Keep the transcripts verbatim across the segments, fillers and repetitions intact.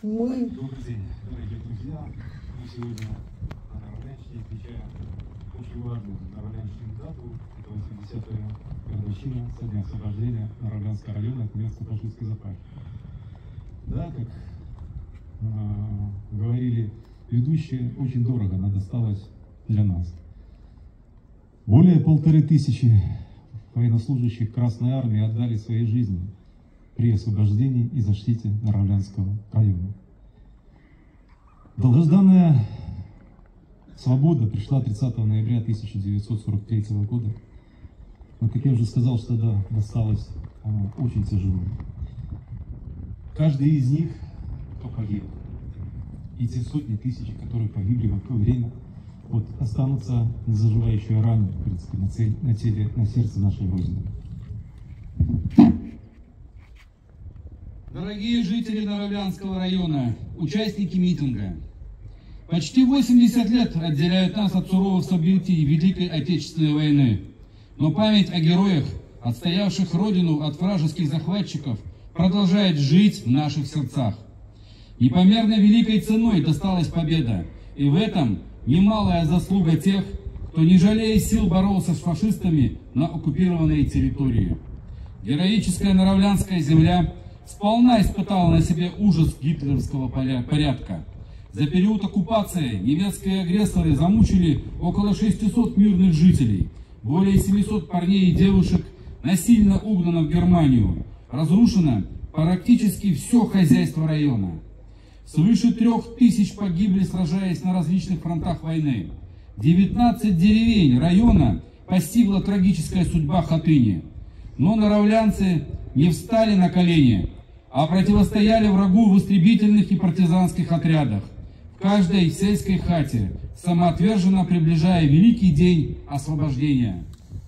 Мы... Добрый день, дорогие друзья. Мы сегодня на Наравлянщине отмечаем очень важную наравлянскую дату. Это восьмидесятая годовщина со дня освобождения Наравлянского района от немецкой фашистской западни. Да, как э, говорили ведущие, очень дорого она досталась для нас. Более полторы тысячи военнослужащих Красной Армии отдали свои жизни при освобождении и защите Наравлянского района. Долгожданная свобода пришла тридцатого ноября тысяча девятьсот сорок третьего года. Но, как я уже сказал, что да, досталось она очень тяжело. Каждый из них, кто погиб, и те сотни тысяч, которые погибли в то время, вот, останутся незаживающие раны, в принципе, на, цель, на теле, на сердце нашей Родины. Дорогие жители Наравлянского района, участники митинга, почти восемьдесят лет отделяют нас от суровых событий Великой Отечественной войны. Но память о героях, отстоявших Родину от вражеских захватчиков, продолжает жить в наших сердцах. Непомерно великой ценой досталась победа, и в этом немалая заслуга тех, кто, не жалея сил, боролся с фашистами на оккупированной территории. Героическая Наравлянская земля сполна испытала на себе ужас гитлеровского порядка. За период оккупации немецкие агрессоры замучили около шестисот мирных жителей, более семисот парней и девушек насильно угнано в Германию, разрушено практически все хозяйство района. Свыше трех тысяч погибли, сражаясь на различных фронтах войны. девятнадцать деревень района постигла трагическая судьба Хатыни. Но наравлянцы не встали на колени, а противостояли врагу в истребительных и партизанских отрядах, в каждой сельской хате, самоотверженно приближая великий день освобождения.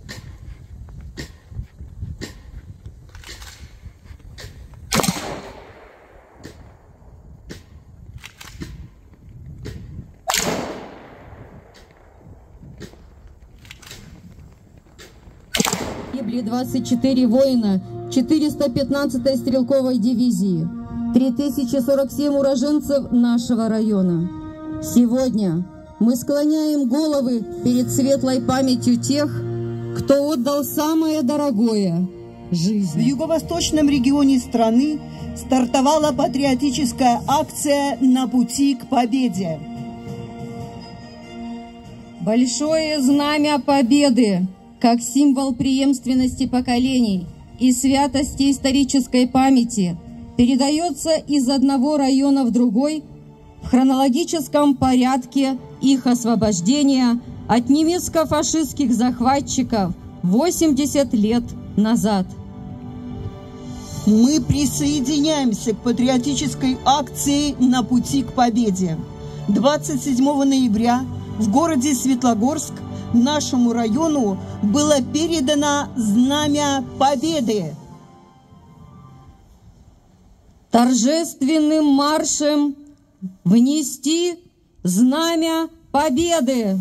Погибли двадцать четыре воина четыреста пятнадцатой стрелковой дивизии, три тысячи сорок семь уроженцев нашего района. Сегодня мы склоняем головы перед светлой памятью тех, кто отдал самое дорогое – жизнь. В юго-восточном регионе страны стартовала патриотическая акция «На пути к победе». Большое знамя победы, как символ преемственности поколений и святости исторической памяти, передается из одного района в другой в хронологическом порядке их освобождения от немецко-фашистских захватчиков восемьдесят лет назад. Мы присоединяемся к патриотической акции «На пути к победе». двадцать седьмого ноября в городе Светлогорск нашему району было передано знамя победы. Торжественным маршем внести знамя победы.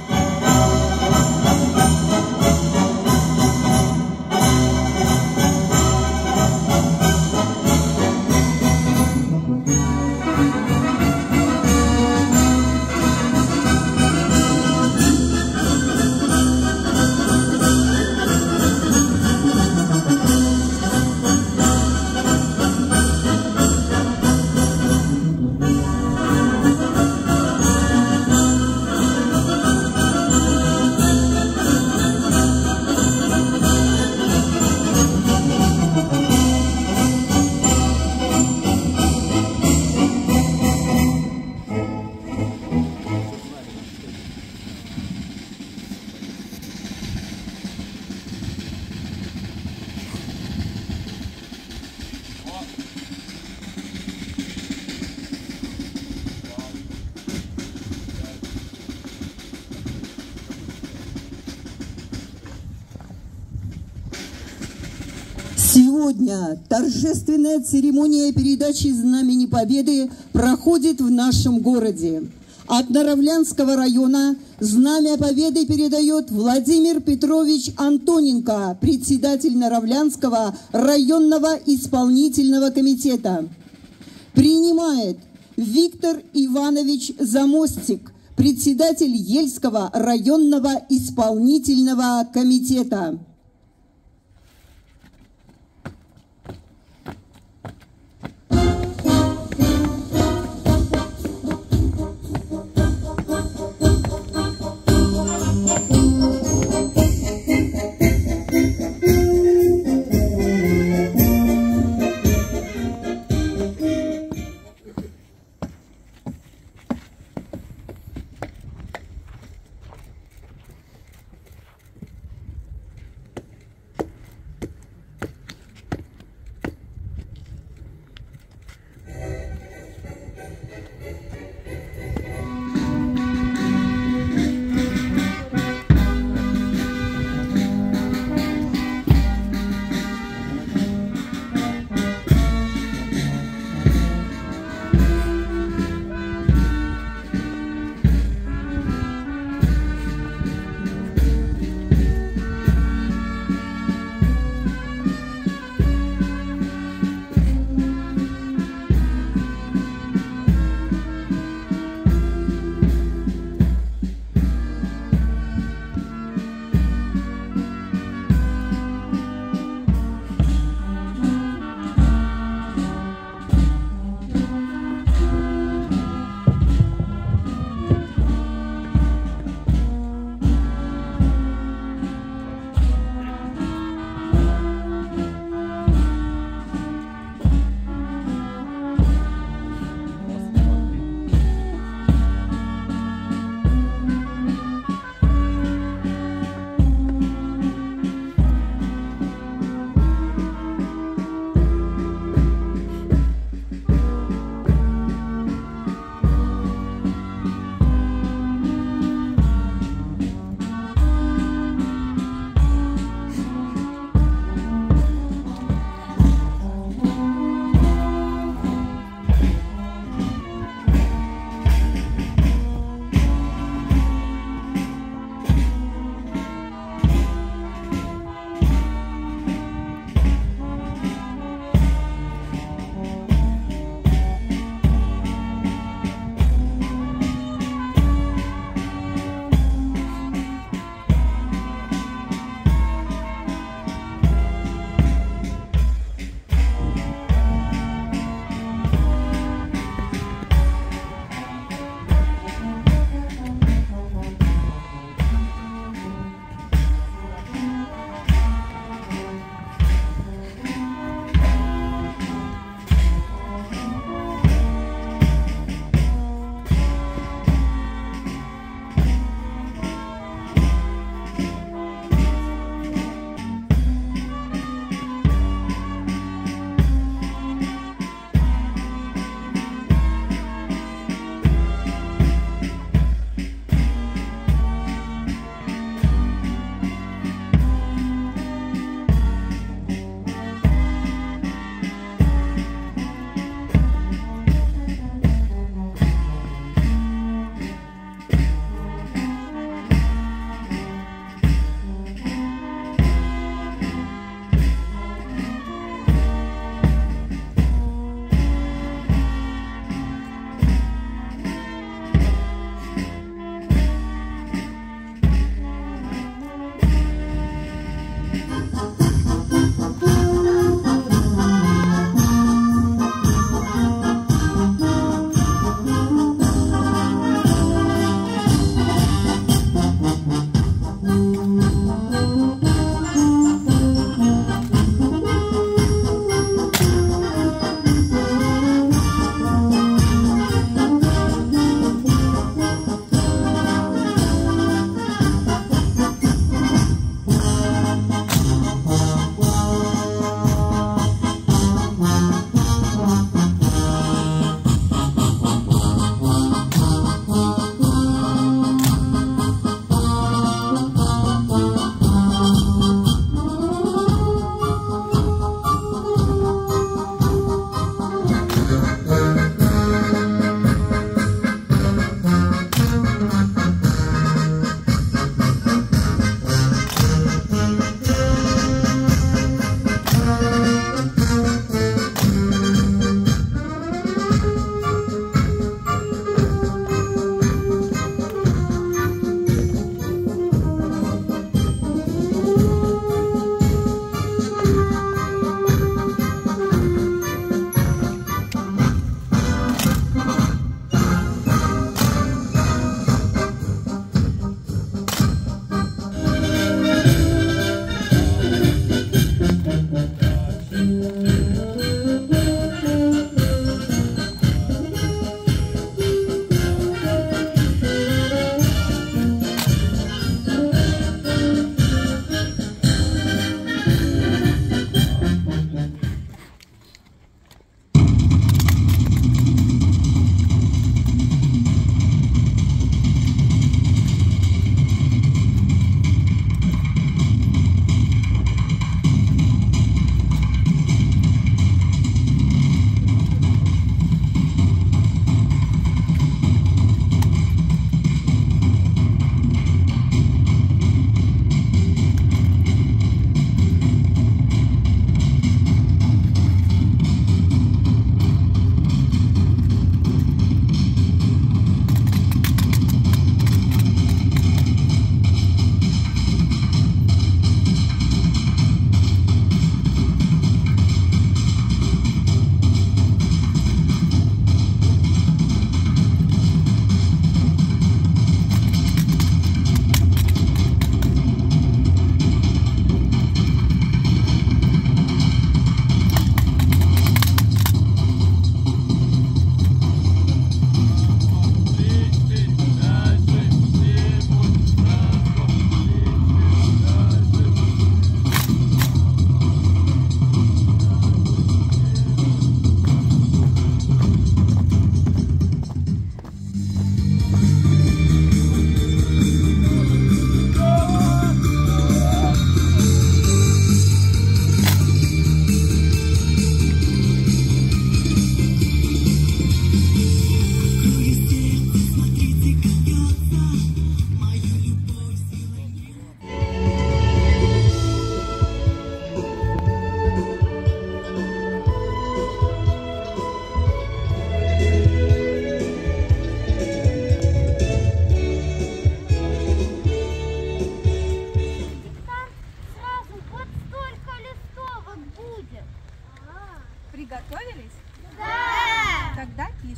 Сегодня торжественная церемония передачи Знамени Победы проходит в нашем городе. От Наравлянского района Знамя Победы передает Владимир Петрович Антоненко, председатель Наравлянского районного исполнительного комитета. принимает Виктор Иванович Замостик, председатель Ельского районного исполнительного комитета.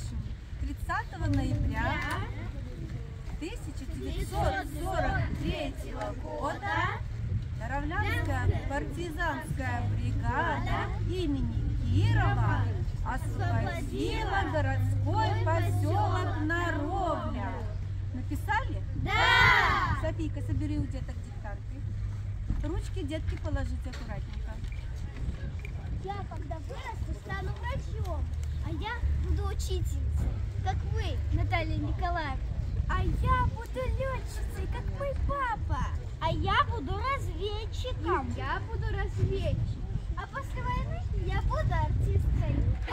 пишем. тридцатого ноября тысяча девятьсот сорок третьего года Наравлянская партизанская бригада имени Кирова освободила городской поселок Наровля. Написали? Да! Софийка, собери у деток диктанты. Ручки, детки, положите аккуратненько. Я, когда вырасту, стану врачом, а я буду учительницей, как вы, Наталья Николаевна. А я буду летчицей, как мой папа. А я буду разведчиком. И я буду разведчиком. А после войны я буду артисткой.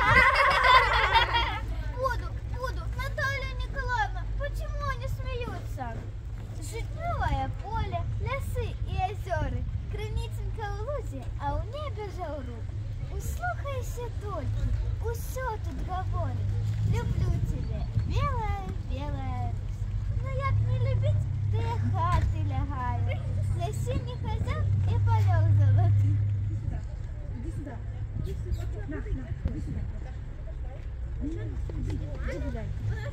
Буду, буду. Наталья Николаевна, почему они смеются? Житневое поле, леси і озери, Криницинка у лузі, а у небі жауруб. Услухайся тільки, усьо тут говорить. Люблю тебе, белая, белая рысь. Ну як не любить, то я хати лягаю. Для синіх озер і польов золотих. Иди сюда. Иди сюда. На, на, иди сюда. Иди гуляй.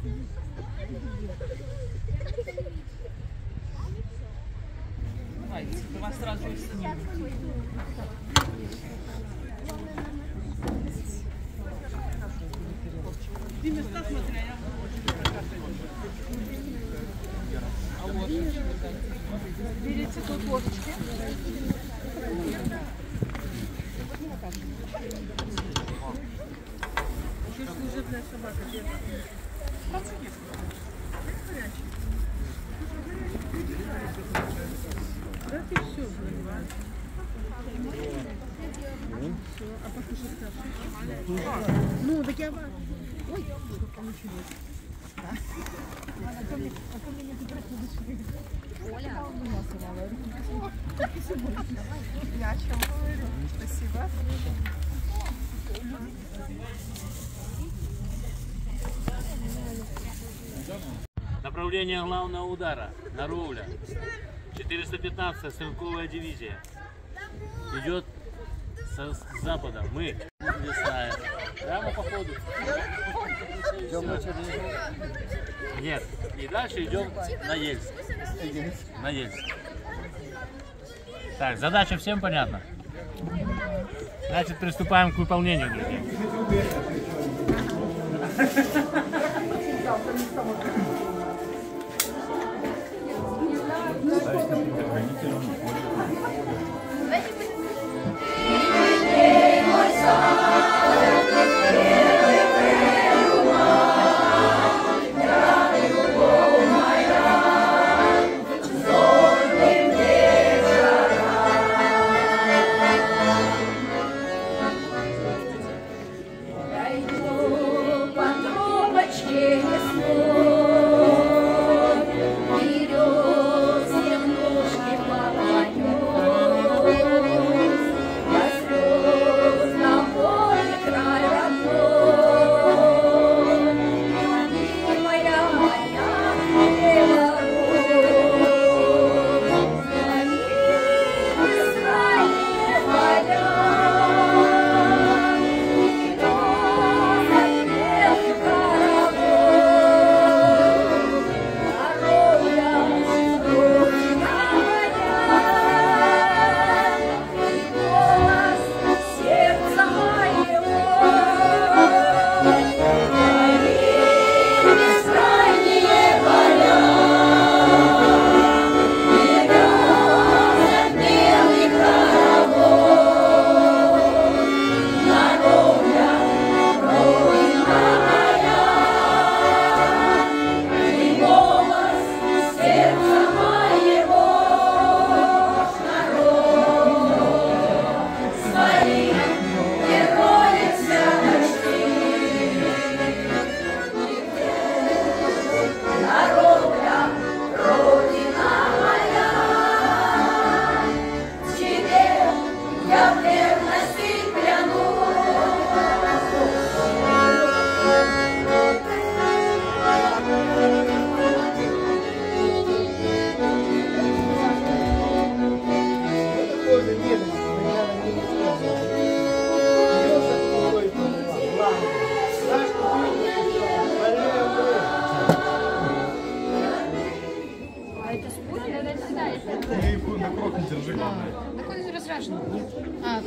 Давайте, демонстрацию снимем. Ты места смотри, а я а вот. Берите тут ложечки. Еще служебная собака. Да ты все заливаешь. Все, а покушать кашу. Ну, так я... Ой, что получилось. Оля. Я о чем говорю? Спасибо. Направление главного удара Наровля. четыреста пятнадцатая стрелковая дивизия. Идет с, с запада. Мы лесная. Прямо по ходу. Нет. И дальше идем на Ельск. На Ельск. Так, задача всем понятна? Значит, приступаем к выполнению, друзья. По трубочке весной.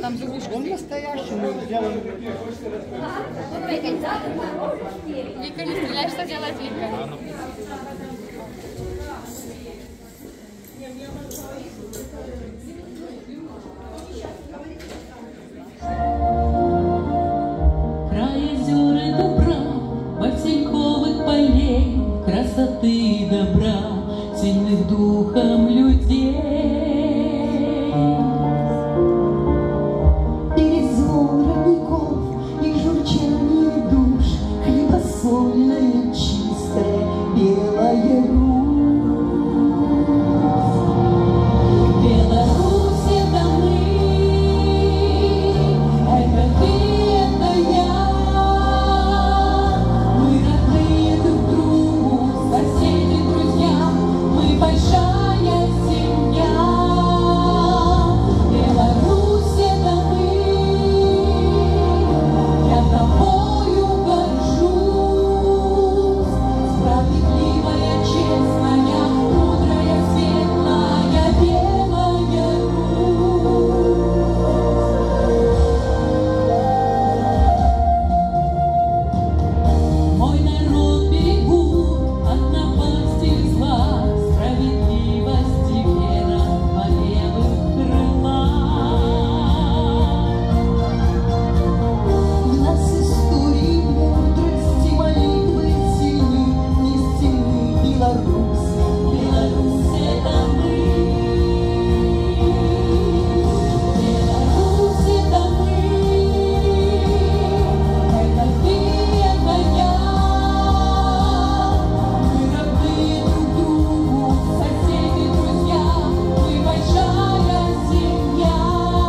там за ручку. Он настоящий, мы сделаем. Вика, не стреляй, что делает Вика? Озер и добра, васильковых полей, красоты и добра, сильных духом людей. Перезвон родников и журчание душ, хлебосольная, чистая, белая Русь. Беларусь — это мы, это ты, это я. Мы родные друг другу, соседи, друзья, мы большая семья. Беларусь — это мы, я тобою горжусь. Справедливая, честная, мудрая, светлая, белая Русь. Мой народ берегут от напасти зла, справедливости вера во левых крылах. В нас истории мудрости, молитвы сильны, истинны Беларусь. Беларусь — это мы. Беларусь — это мы. Это ты, это я. Мы родные друг другу, соседи, друзья, мы большая семья.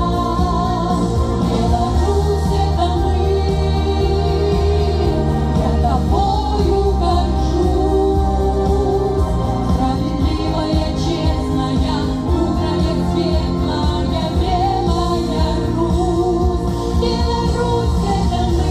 Беларусь — это мы. Я тобою горжусь. Справедливая, честная, мудрая, светлая, белая Русь. Беларусь — это мы.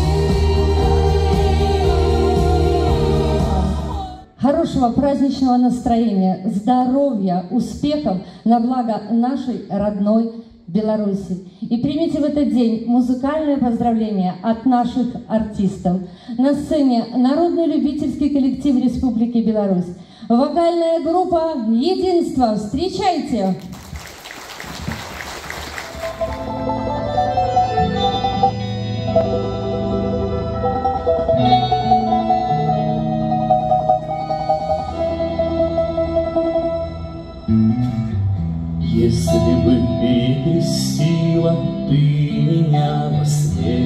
Хорошего праздничного настроения, здоровья, успехов на благо нашей родной Беларуси. И примите в этот день музыкальное поздравление от наших артистов. На сцене народный любительский коллектив Республики Беларусь. Вокальная группа «Единство». Встречайте! Если бы перекрестила ты меня во сне,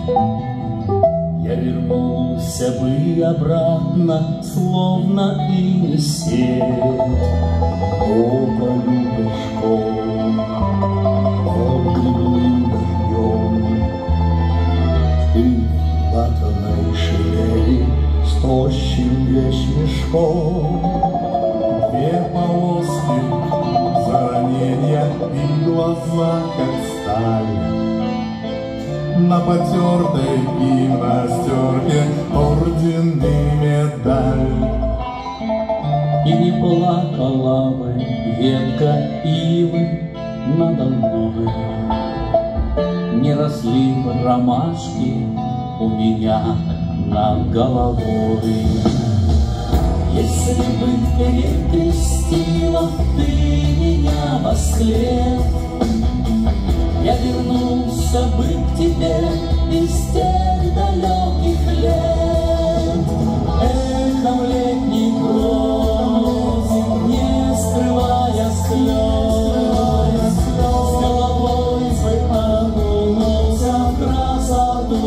я вернулся бы обратно, словно и не свет. О, полюбочком, огненным дождем, ты в латаной шинели с тощим вещмешком. Две полоски за раненья и глаза, как сталь. На потертой гимнастерке орден и медаль. И не плакала бы ветка ивы надо мной, не росли бы ромашки у меня над головой. Если бы перекрестила ты меня во след, я вернулся бы к тебе из тех далеких лет. Эхом летних роз, не скрывая слез, с головой свой окунулся в красоту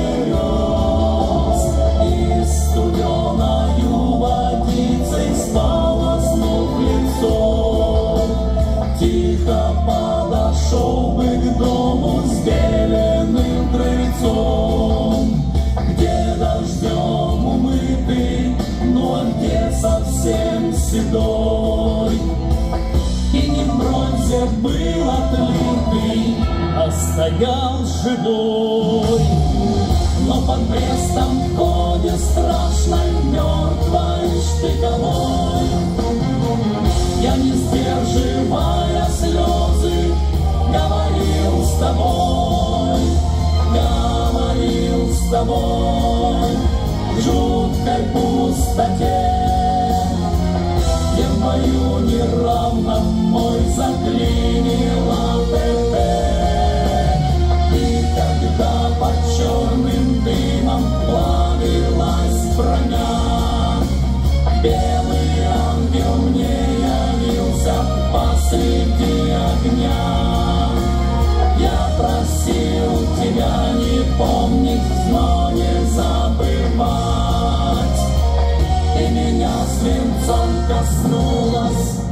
грез. И студеною водицей сполоснув лицо, тихо подошел бы к дому с беленым крыльцом, где дождем умытый, ну а где совсем седой. И не в бронзе был отлитый, а стоял живой. Но под Брестом в ходе страшной мертвой штыковой я, не сдерживая слезы, говорил с тобой, говорил с тобой в жуткой пустоте. И в бою неравном мой заклинила ТТ. И когда под черным дымом плавилась броня, белый ангел мне явился посреди огня. Я просил тебя не помнить, но не забывать. И меня свинцом коснулась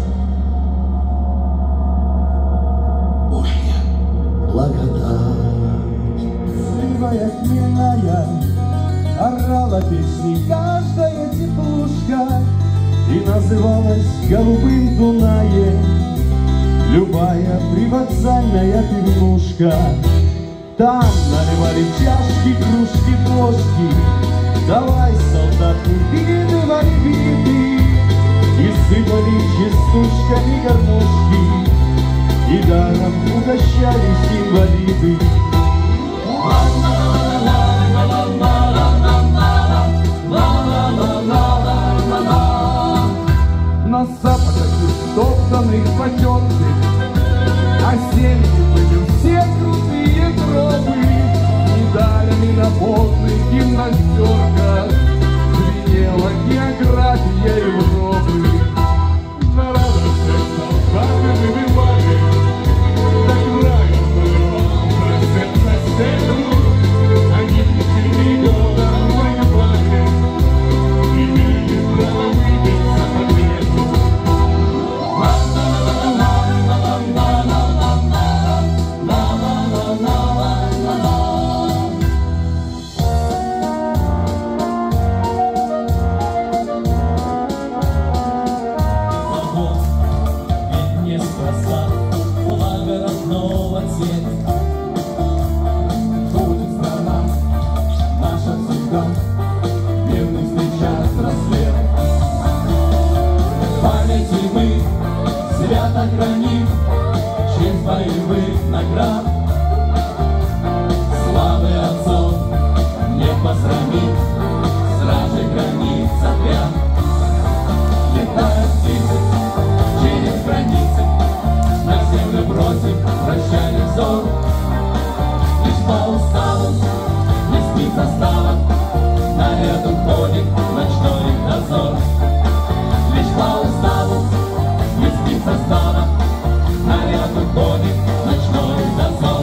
Божья благодать. Сивая хмельная орала песни каждая теплушка, и называлась голубым Дунаем любая привокзальная пивнушка. Там наливали чашки, кружки, плошки. Давай, солдат, виды, виды, и сыпали частушками гармошки, и даром угощались инвалиды. На западах истоптанных, потертых, осенних были все крутые тропы, медалями на потных гимнастерках звенела география Европы. На радостях солдаты выбивали, так врага вырвал процент на стену. Они четыре года воевали, имели право выпить за победу. Храним честь боевых наград, славы отцов не посрамим, стражи границ отряд. Летают птицы через границы, на землю бросим прощальный взор. Лишь по уставу не спит застава, наряд уходит ночной дозор. Лишь по уставу не спит застава, наряд уходит ночной дозор.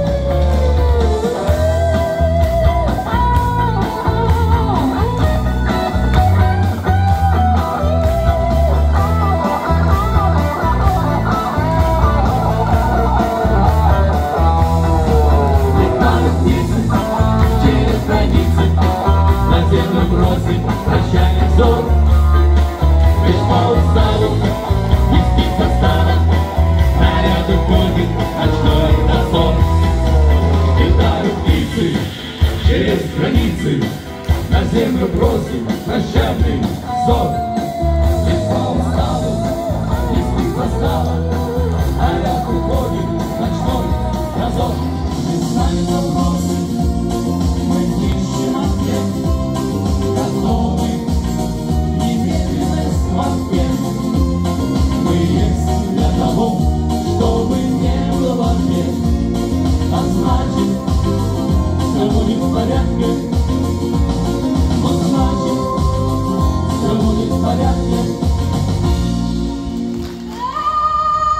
Летают птицы через границы, на землю бросим прощальный взор. Лишь по уставу не спит застава, наряд уходит ночной дозор. Летают птицы через границы, на землю бросим прощальный взор. Лишь по уставу не спит застава, наряд уходит ночной дозор. Весна вопросы, мы ищем ответ, готовы к немедленной схватке. Мы есть для того, чтобы не было бед, а значит, все будет в порядке. Вот значит, все будет в порядке.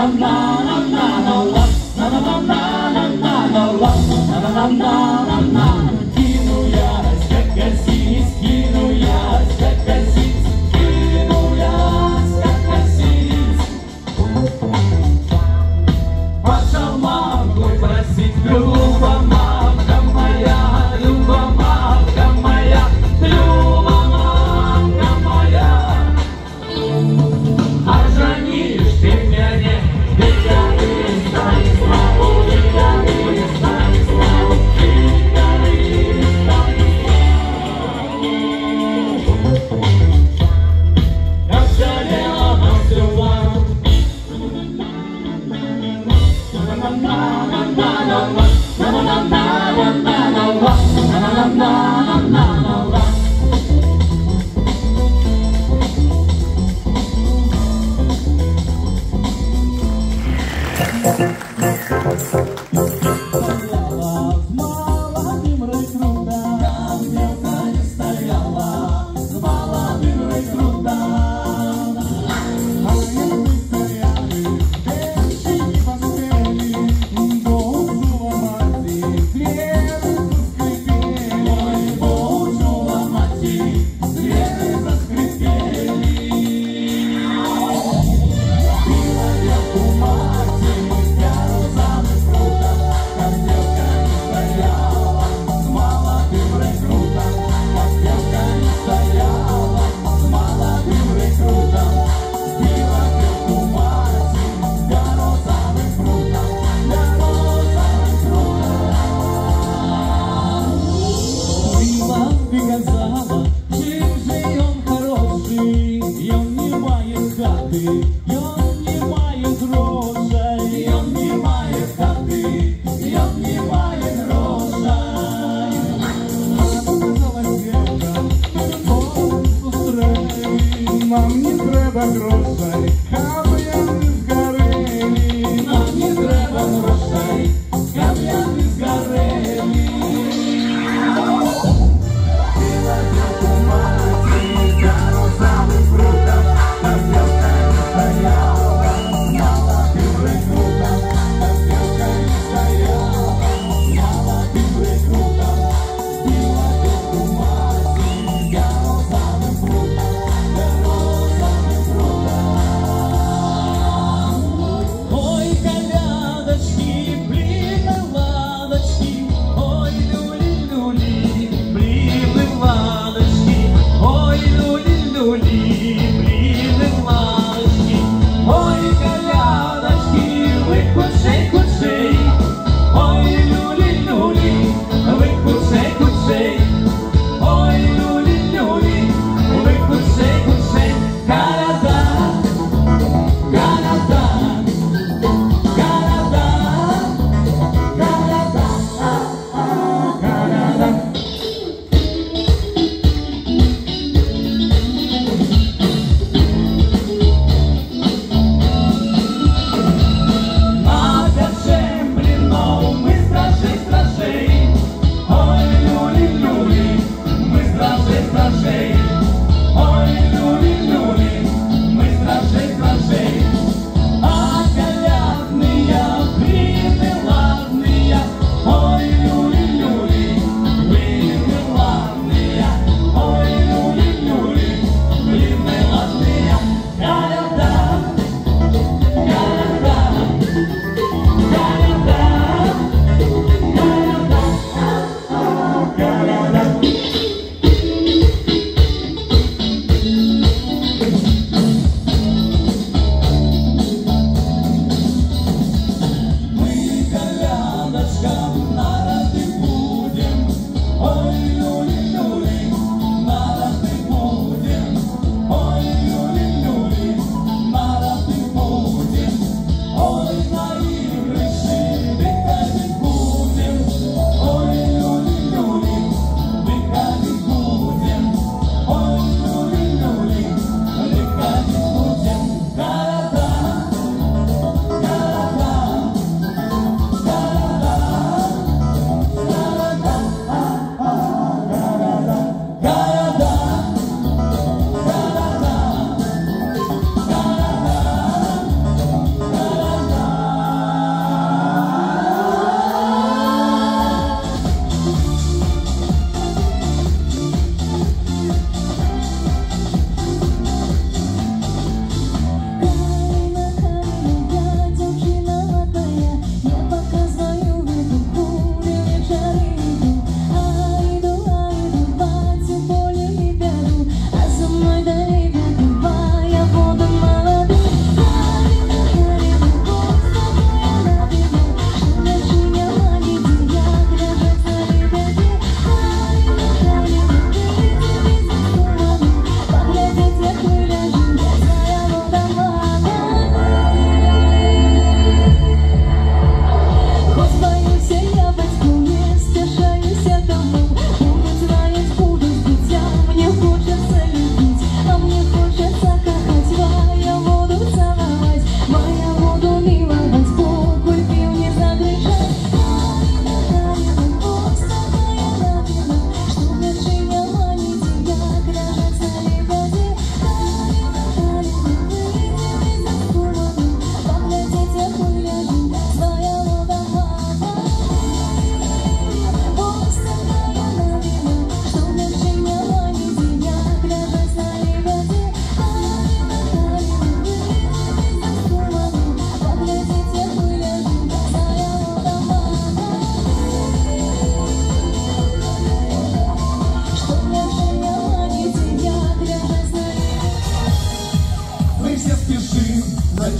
Розовым фрутом, да розовым фрутом.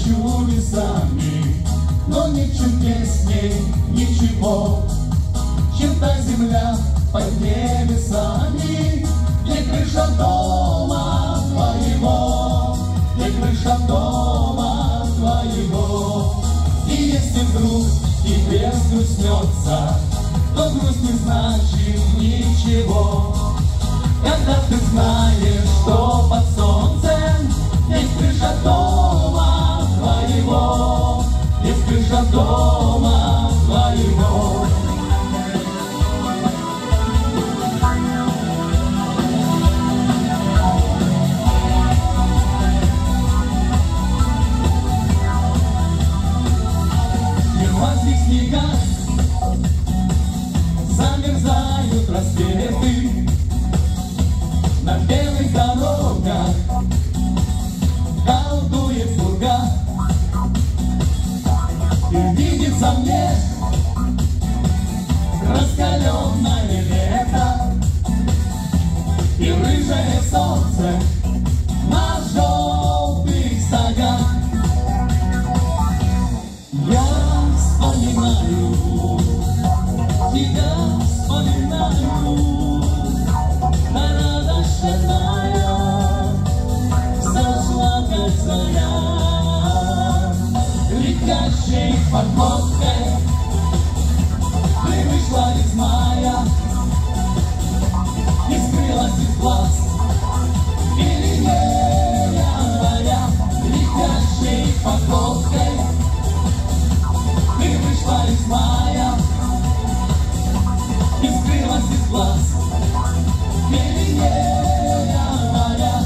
чудесами, но не чудесней ничего, чем та земля под небесами, где крыша дома твоего, где крыша дома твоего. И если вдруг тебе грустнется, то грусть не значит ничего, когда ты знаешь, что под солнцем есть крыша дома твоего, есть крыша дома твоего. Замерзают рассветы на белых дорогах, колдует пурга, и видится мне раскаленное лето и рыжее солнце на желтых стогах. Я вспоминаю тебя, вспоминаю, радость шальная сошла как заря, летящей подводкой ты вышла из мая и скрылась из глаз июня января, летящей подводкой ты вышла из мая и скрылась из глаз июня января.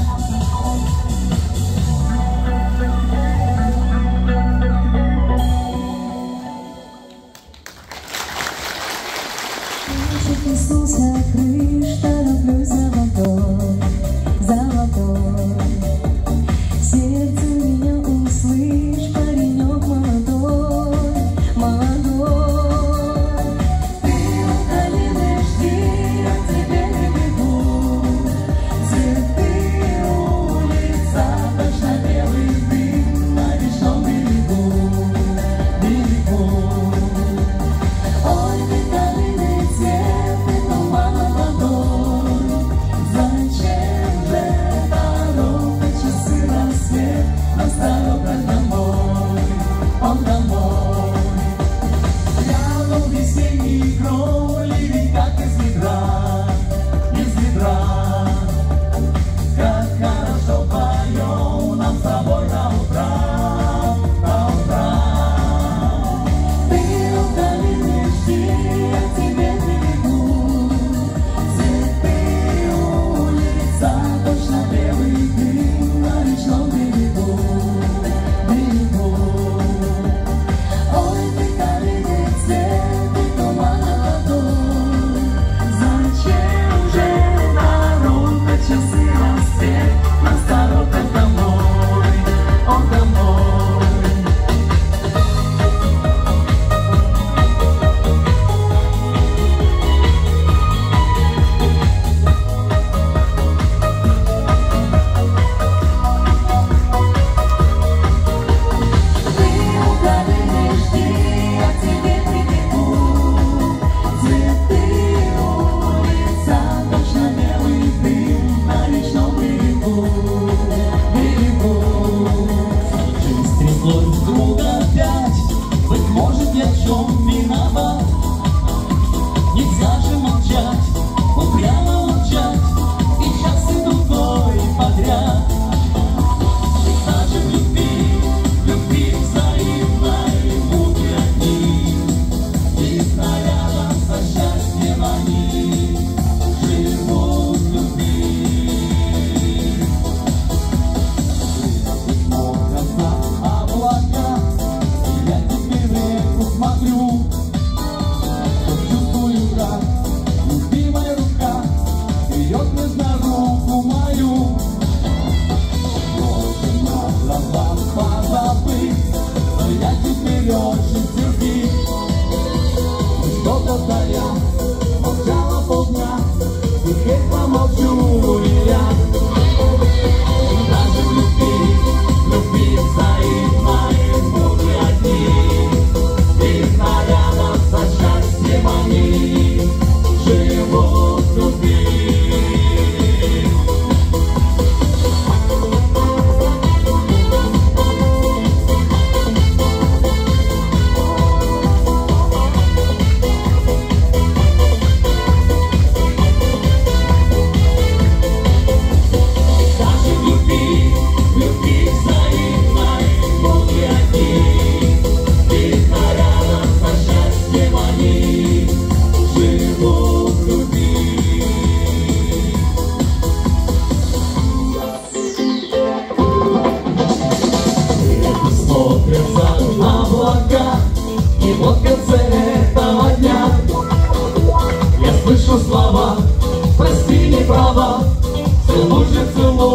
Коснулся крыш, тороплюсь за водой, за водой. Сердце меня услышь, паренек молодой, молодой. Ты у долины жди, я к тебе не бегу. Цветы, улица, точно белый дым на речном берегу, берегу. Ой, ты долины цвет, ты туманом водой, зачем же дорог ты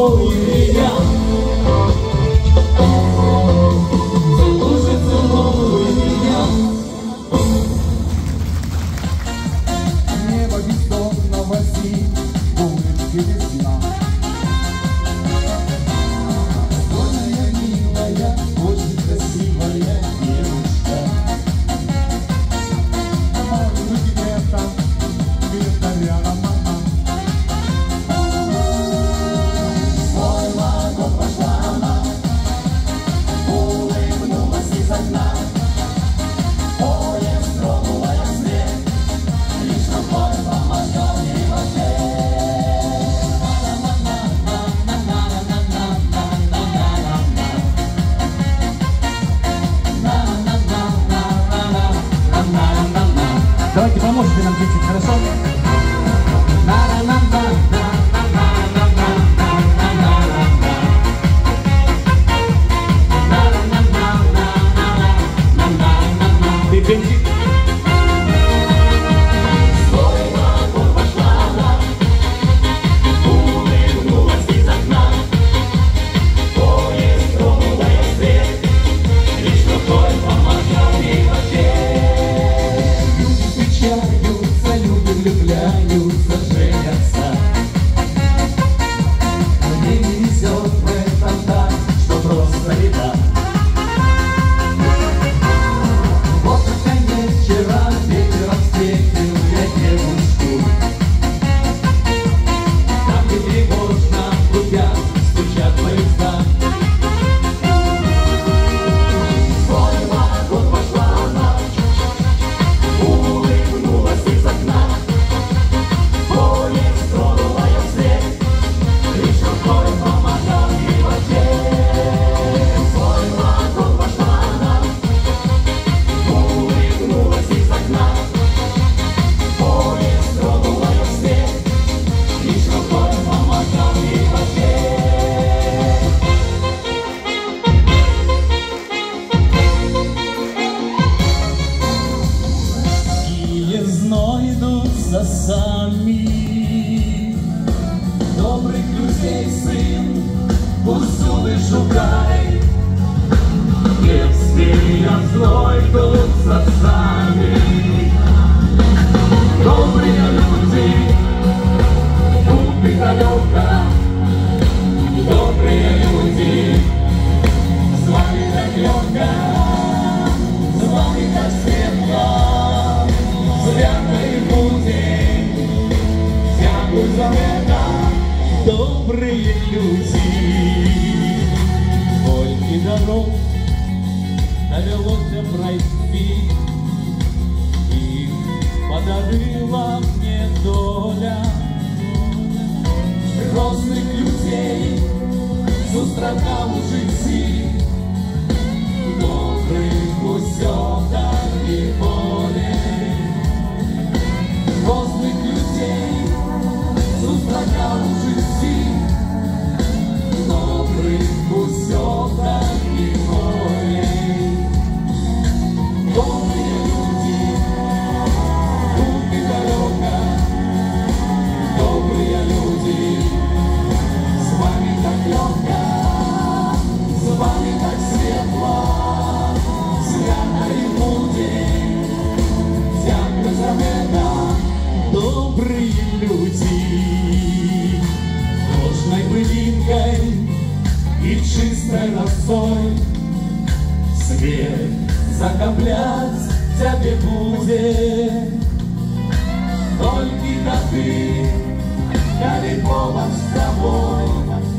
целуй меня. Уже целуй меня. Небо бездонного синь, улыбки весна. Стройная, милая, очень красивая девушка. Может быть, где-то, где-то рядом она. Свой вагон пошла она, улыбнулась из окна. Поезд тронула я вслед, лишь рукой помахал ей в ответ. Давайте поможете нам чуть-чуть, хорошо? Ты бенчик. Свой вагон пошла она, улыбнулась из окна. Поезд тронула я вслед, лишь рукой помахал ей в ответ. Люди встречаются, люди влюбляются, женятся. Мне не везет в этом так, что просто беда. Вот, наконец, вчера вечером встретил я девушку. Там, где тревожно гудят, стучат поезда. Свой вагон пошла она, улыбнулась из окна. Поезд тронула я вслед, лишь рукой помахал ей в ответ. Свой вагон пошла она, улыбнулась из окна. Поезд тронула я вслед, лишь рукой помахал ей в ответ. Киезно идут за сами. Добрых людей сын, усюды шукай. Если злой идут за сами. Добрые люди, будь далека. Добрые люди, с вами так легко, с вами так светло. Святый пути, дякую за это. Добрые люди. Сколько дорог довелось пройти, их подарила мне доля. Розных людей зустракав у житті, добрих усьотах і волі. Розних людей зустракав у житті, добрих усьотах і волі. Добрі люди, тут недалека, добрые люди. С вами так легко, с вами так светло, святый будем, дякую за это. Добрые люди. Нежной былинкой и чистой росой свет закаплять тебе будет. Только ты, коли помощь с тобой.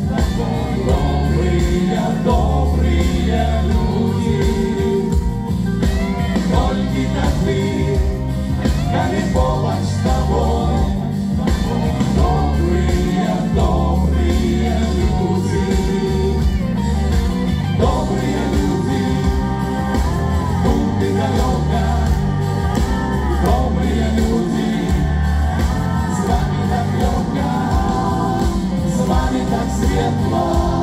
Добрые, добрые люди. Только ты, коли помощь с тобой. Добрые, добрые люди. Добрые люди, тут недалека. Добрые люди, с вами так легко, с вами так светло.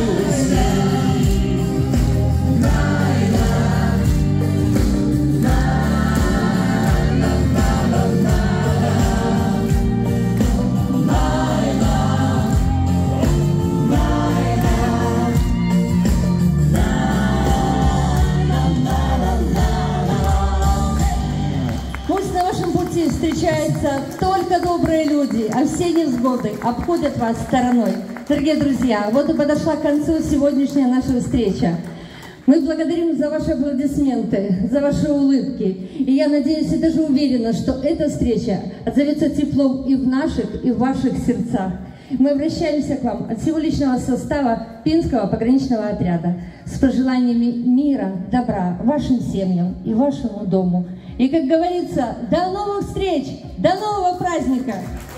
Встречаются только добрые люди, а все невзгоды обходят вас стороной. Дорогие друзья, вот и подошла к концу сегодняшняя наша встреча. Мы благодарим за ваши аплодисменты, за ваши улыбки. И я надеюсь и даже уверена, что эта встреча отзовется теплом и в наших, и в ваших сердцах. Мы обращаемся к вам от всего личного состава Пинского пограничного отряда с пожеланиями мира, добра вашим семьям и вашему дому. И, как говорится, до новых встреч, до нового праздника!